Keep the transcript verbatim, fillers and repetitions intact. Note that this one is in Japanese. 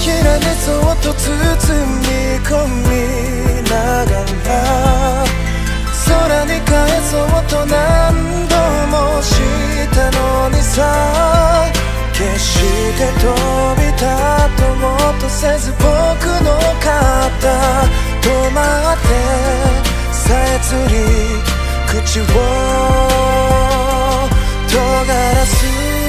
ひらでそっと包み込みながら空に返そうと何度もしたのにさ、決して飛び立とうとせず僕の肩止まってさえつり口を尖らす